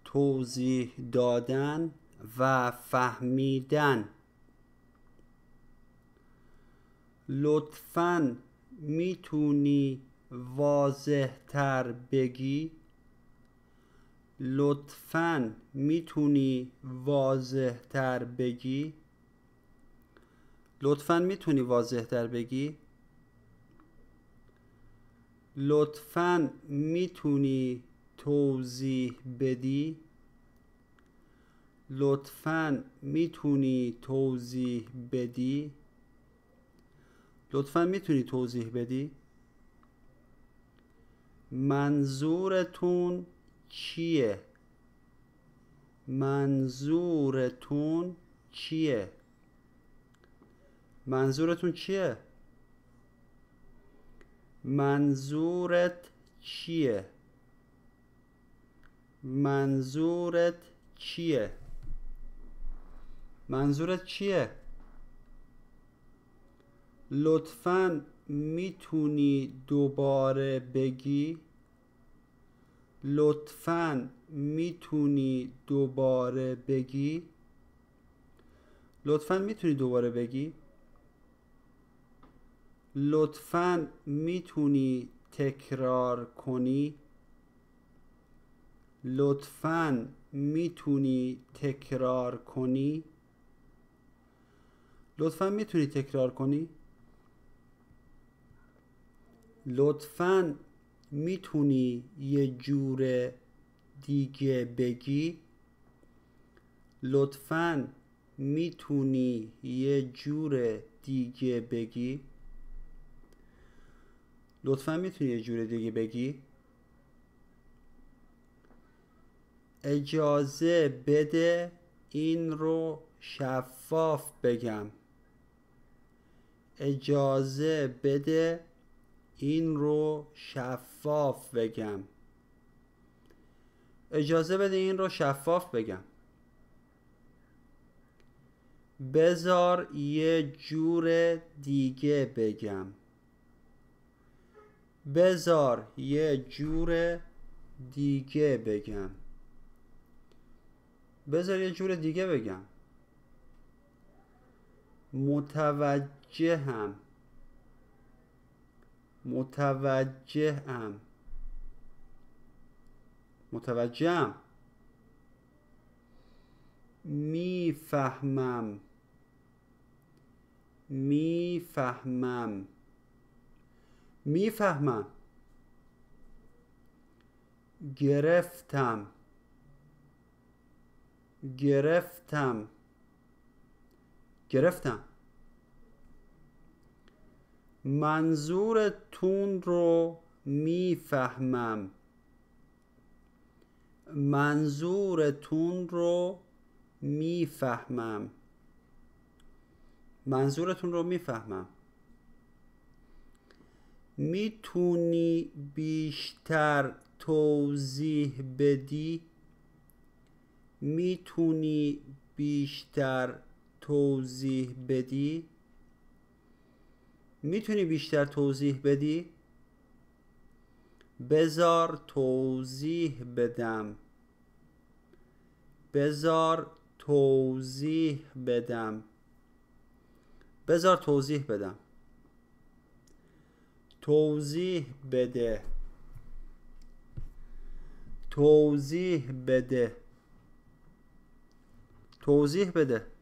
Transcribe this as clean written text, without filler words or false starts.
توضیح دادن و فهمیدن. لطفاً میتونی واضح تر بگی؟ لطفاً میتونی واضح تر بگی؟ لطفاً میتونی واضح تر بگی؟ لطفاً میتونی توضیح بدی؟ لطفاً میتونی توضیح بدی؟ لطفاً میتونی توضیح بدی؟ منظورتون چیه؟ منظورتون چیه؟ منظورتون چیه؟ منظورت چیه؟ منظورت چیه؟ منظورت چیه؟ لطفاً میتونی دوباره بگی؟ لطفاً میتونی دوباره بگی؟ لطفاً میتونی دوباره بگی؟ لطفاً میتونی تکرار کنی؟ لطفاً میتونی تکرار کنی؟ لطفاً میتونی تکرار کنی؟ لطفاً میتونی یه جور دیگه بگی؟ لطفاً میتونی یه جور دیگه بگی؟ لطفاً میتونی یه جور دیگه بگی؟ اجازه بده این رو شفاف بگم. اجازه بده این رو شفاف بگم. اجازه بده این رو شفاف بگم. بذار یه جور دیگه بگم. بذار یه جور دیگه بگم. بذار یه جور دیگه بگم. متوجهم. متوجهم. متوجهم. میفهمم. میفهمم. میفهمم. گرفتم. گرفتم. گرفتم. منظورتون رو میفهمم. منظورتون رو میفهمم. منظورتون رو میفهمم. میتونی بیشتر توضیح بدی؟ میتونی بیشتر توضیح بدی؟ میتونی بیشتر توضیح بدی؟ بذار توضیح بدم. بذار توضیح بدم. بذار توضیح بدم. توضیح بده. توضیح بده. توضیح بده.